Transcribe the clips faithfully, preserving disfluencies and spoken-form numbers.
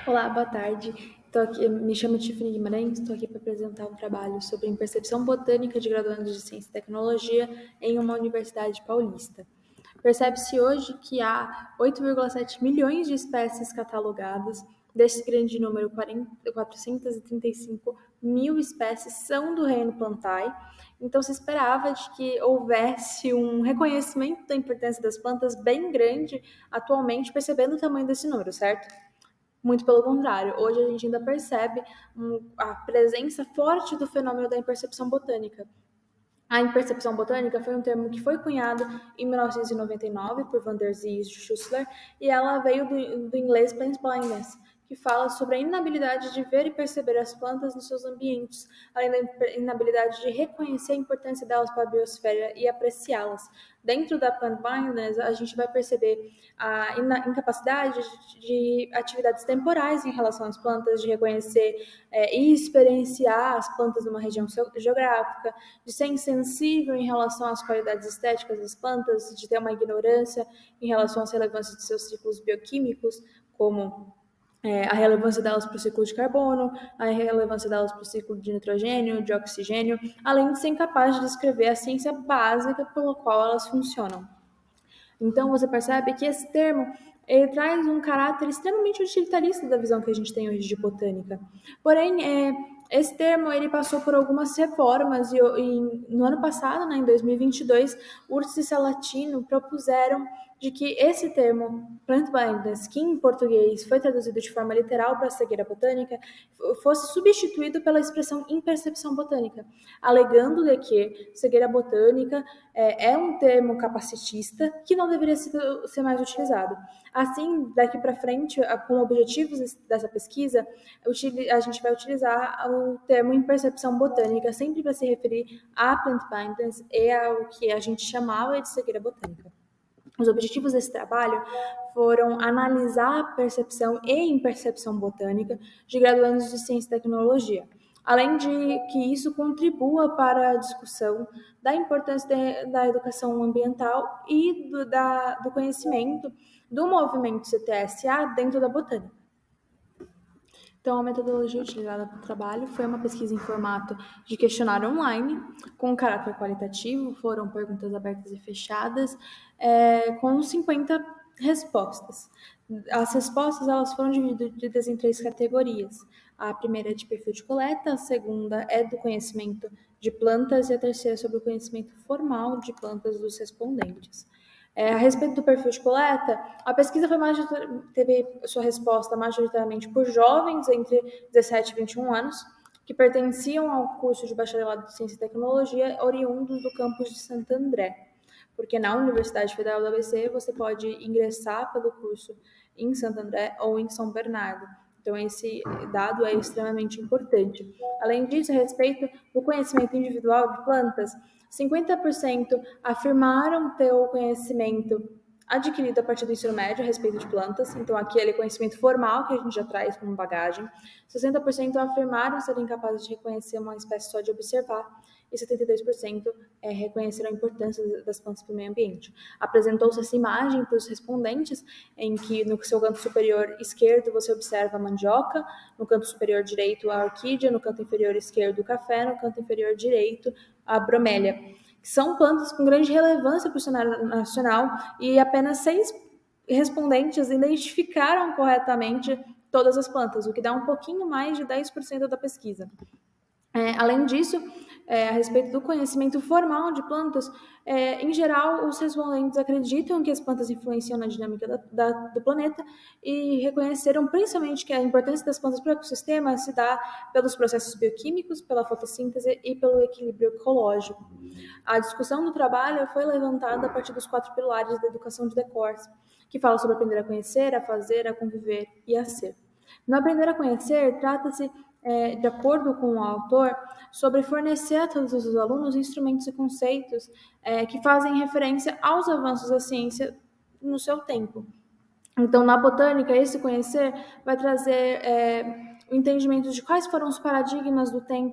Olá, boa tarde. Tô aqui, me chamo Tiffany Guimarães, estou aqui para apresentar um trabalho sobre a percepção botânica de graduandos de Ciência e Tecnologia em uma universidade paulista. Percebe-se hoje que há oito vírgula sete milhões de espécies catalogadas. Desse grande número, quatrocentas e trinta e cinco mil espécies são do reino Plantae. Então, se esperava de que houvesse um reconhecimento da importância das plantas bem grande atualmente, percebendo o tamanho desse número, certo? Muito pelo contrário, hoje a gente ainda percebe um, a presença forte do fenômeno da impercepção botânica. A impercepção botânica foi um termo que foi cunhado em mil novecentos e noventa e nove por Van der Zee e Schussler, e ela veio do, do inglês plant blindness, que fala sobre a inabilidade de ver e perceber as plantas nos seus ambientes, além da inabilidade de reconhecer a importância delas para a biosfera e apreciá-las. Dentro da plant blindness, a gente vai perceber a incapacidade de, de atividades temporais em relação às plantas, de reconhecer é, e experienciar as plantas numa região geográfica, de ser insensível em relação às qualidades estéticas das plantas, de ter uma ignorância em relação às relevâncias de seus ciclos bioquímicos, como é, a relevância delas para o ciclo de carbono, a relevância delas para o ciclo de nitrogênio, de oxigênio, além de ser incapaz de descrever a ciência básica pela qual elas funcionam. Então, você percebe que esse termo ele traz um caráter extremamente utilitarista da visão que a gente tem hoje de botânica. Porém, é, esse termo ele passou por algumas reformas e, e no ano passado, né, em dois mil e vinte e dois, Urso e Salatino propuseram de que esse termo plant blindness, que em português foi traduzido de forma literal para cegueira botânica, fosse substituído pela expressão impercepção botânica, alegando de que cegueira botânica é, é um termo capacitista que não deveria ser, ser mais utilizado. Assim, daqui para frente, com objetivos dessa pesquisa, a gente vai utilizar o termo impercepção botânica sempre para se referir a plant blindness e ao que a gente chamava de cegueira botânica. Os objetivos desse trabalho foram analisar a percepção e impercepção botânica de graduandos de Ciência e Tecnologia, além de que isso contribua para a discussão da importância de, da educação ambiental e do, da, do conhecimento do movimento C T S A dentro da botânica. Então, a metodologia utilizada para o trabalho foi uma pesquisa em formato de questionário online, com caráter qualitativo, foram perguntas abertas e fechadas, é, com cinquenta respostas. As respostas elas foram divididas em três categorias. A primeira é de perfil de coleta, a segunda é do conhecimento de plantas e a terceira é sobre o conhecimento formal de plantas dos respondentes. É, a respeito do perfil de coleta, a pesquisa foi teve sua resposta majoritariamente por jovens entre dezessete e vinte e um anos, que pertenciam ao curso de bacharelado de Ciência e Tecnologia, oriundos do campus de Santo André, porque na Universidade Federal do A B C você pode ingressar pelo curso em Santo André ou em São Bernardo. Então, esse dado é extremamente importante. Além disso, a respeito do conhecimento individual de plantas, cinquenta por cento afirmaram ter o conhecimento adquirido a partir do ensino médio a respeito de plantas, então aquele conhecimento formal que a gente já traz como bagagem. sessenta por cento afirmaram serem capazes de reconhecer uma espécie só de observar, e setenta e dois por cento é, reconheceram a importância das plantas para o meio ambiente. Apresentou-se essa imagem para os respondentes, em que no seu canto superior esquerdo você observa a mandioca, no canto superior direito a orquídea, no canto inferior esquerdo o café, no canto inferior direito a bromélia, que são plantas com grande relevância para o cenário nacional, e apenas seis respondentes identificaram corretamente todas as plantas, o que dá um pouquinho mais de dez por cento da pesquisa. É, além disso, é, a respeito do conhecimento formal de plantas, é, em geral, os respondentes acreditam que as plantas influenciam na dinâmica da, da, do planeta e reconheceram principalmente que a importância das plantas para o ecossistema se dá pelos processos bioquímicos, pela fotossíntese e pelo equilíbrio ecológico. A discussão do trabalho foi levantada a partir dos quatro pilares da educação de Decors, que fala sobre aprender a conhecer, a fazer, a conviver e a ser. No aprender a conhecer, trata-se É, de acordo com o autor, sobre fornecer a todos os alunos instrumentos e conceitos é, que fazem referência aos avanços da ciência no seu tempo. Então, na botânica, esse conhecer vai trazer é, o entendimento de quais foram os paradigmas do tempo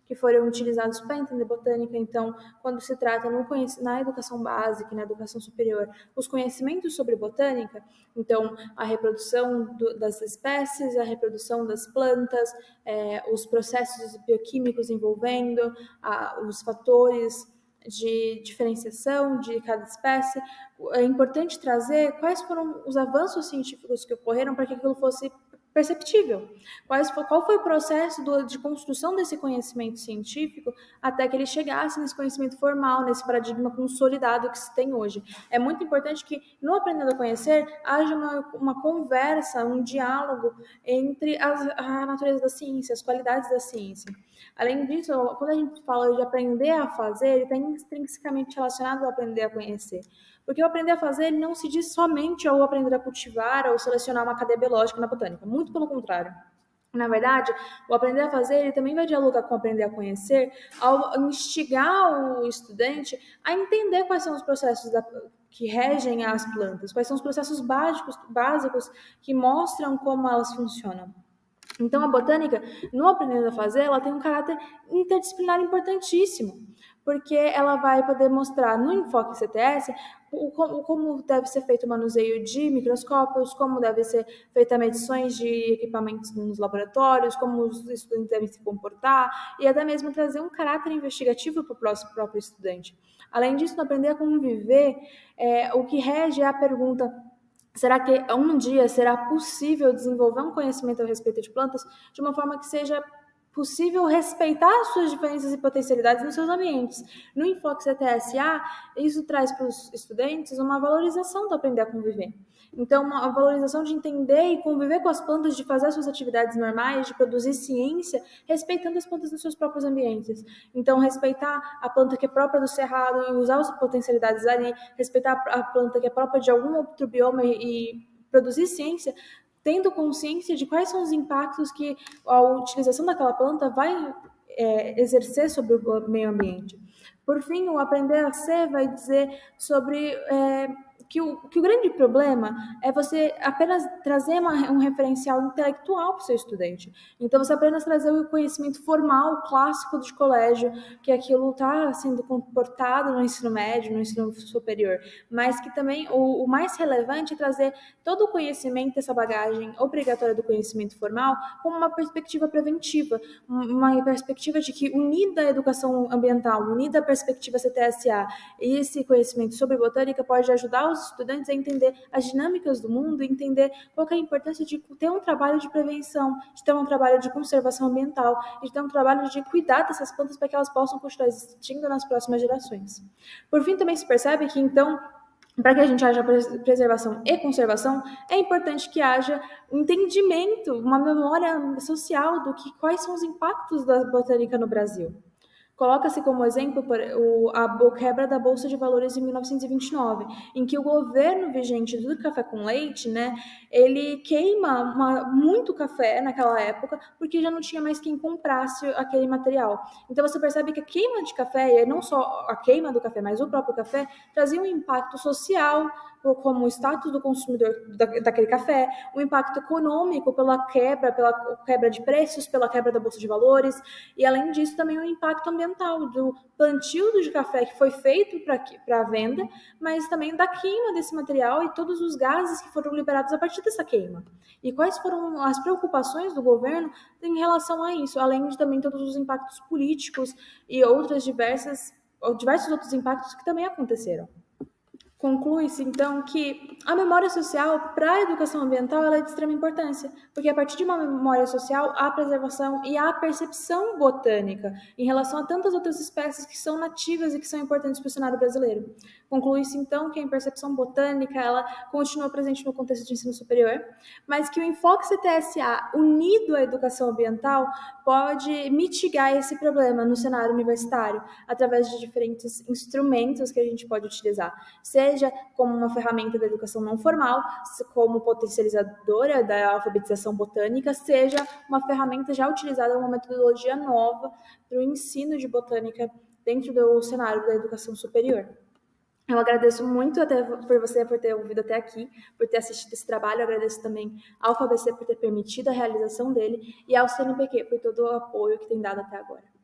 que foram utilizados para entender botânica. Então, quando se trata no na educação básica e na educação superior, os conhecimentos sobre botânica, então a reprodução do, das espécies, a reprodução das plantas, é, os processos bioquímicos envolvendo, a, os fatores de diferenciação de cada espécie, é importante trazer quais foram os avanços científicos que ocorreram para que aquilo fosse perceptível. Quais, qual foi o processo do, de construção desse conhecimento científico até que ele chegasse nesse conhecimento formal, nesse paradigma consolidado que se tem hoje. É muito importante que, no Aprendendo a Conhecer, haja uma, uma conversa, um diálogo entre as, a natureza da ciência, as qualidades da ciência. Além disso, quando a gente fala de aprender a fazer, ele está intrinsecamente relacionado ao aprender a conhecer. Porque o aprender a fazer ele não se diz somente ao aprender a cultivar ou selecionar uma cadeia biológica na botânica, muito pelo contrário. Na verdade, o aprender a fazer ele também vai dialogar com o aprender a conhecer ao instigar o estudante a entender quais são os processos da, que regem as plantas, quais são os processos básicos, básicos que mostram como elas funcionam. Então, a botânica, no Aprendendo a Fazer, ela tem um caráter interdisciplinar importantíssimo, porque ela vai poder mostrar no Enfoque C T S o, o, como deve ser feito o manuseio de microscópios, como deve ser feita medições de equipamentos nos laboratórios, como os estudantes devem se comportar, e até mesmo trazer um caráter investigativo para o próprio estudante. Além disso, no Aprender a Conviver, é, o que rege é a pergunta: será que um dia será possível desenvolver um conhecimento a respeito de plantas de uma forma que seja possível respeitar as suas diferenças e potencialidades nos seus ambientes? No Enfoque C T S A, isso traz para os estudantes uma valorização do aprender a conviver. Então, uma valorização de entender e conviver com as plantas, de fazer as suas atividades normais, de produzir ciência, respeitando as plantas nos seus próprios ambientes. Então, respeitar a planta que é própria do cerrado e usar as potencialidades ali, respeitar a planta que é própria de algum outro bioma e produzir ciência, tendo consciência de quais são os impactos que a utilização daquela planta vai é, exercer sobre o meio ambiente. Por fim, o Aprender a Ser vai dizer sobre é, que, o, que o grande problema é você apenas trazer uma, um referencial intelectual para o seu estudante. Então, você apenas trazer o conhecimento formal, clássico de colégio, que aquilo está sendo comportado no ensino médio, no ensino superior, mas que também o, o mais relevante é trazer todo o conhecimento, essa bagagem obrigatória do conhecimento formal, como uma perspectiva preventiva, uma perspectiva de que, unida à educação ambiental, unida à perspectiva C T S A, e esse conhecimento sobre botânica pode ajudar os estudantes a entender as dinâmicas do mundo e entender qual que é a importância de ter um trabalho de prevenção, de ter um trabalho de conservação ambiental, de ter um trabalho de cuidar dessas plantas para que elas possam continuar existindo nas próximas gerações. Por fim, também se percebe que, então, para que a gente haja preservação e conservação, é importante que haja um entendimento, uma memória social do que, quais são os impactos da botânica no Brasil. Coloca-se como exemplo o, a quebra da Bolsa de Valores em mil novecentos e vinte e nove, em que o governo vigente do café com leite, né, ele queima uma, muito café naquela época, porque já não tinha mais quem comprasse aquele material. Então você percebe que a queima de café, e não só a queima do café, mas o próprio café, trazia um impacto social, como o status do consumidor daquele café, o impacto econômico pela quebra, pela quebra de preços, pela quebra da Bolsa de Valores, e além disso também o impacto ambiental do plantio de café que foi feito para venda, mas também da queima desse material e todos os gases que foram liberados a partir dessa queima. E quais foram as preocupações do governo em relação a isso, além de também todos os impactos políticos e outras diversas, diversos outros impactos que também aconteceram. Conclui-se, então, que a memória social para a educação ambiental ela é de extrema importância, porque a partir de uma memória social há preservação e há percepção botânica em relação a tantas outras espécies que são nativas e que são importantes para o cenário brasileiro. Conclui-se, então, que a percepção botânica ela continua presente no contexto de ensino superior, mas que o enfoque C T S A unido à educação ambiental pode mitigar esse problema no cenário universitário através de diferentes instrumentos que a gente pode utilizar, seja como uma ferramenta da educação não formal, como potencializadora da alfabetização botânica, seja uma ferramenta já utilizada, uma metodologia nova para o ensino de botânica dentro do cenário da educação superior. Eu agradeço muito até por você por ter ouvido até aqui, por ter assistido esse trabalho. Eu agradeço também ao F A B C por ter permitido a realização dele e ao C N Pq por todo o apoio que tem dado até agora.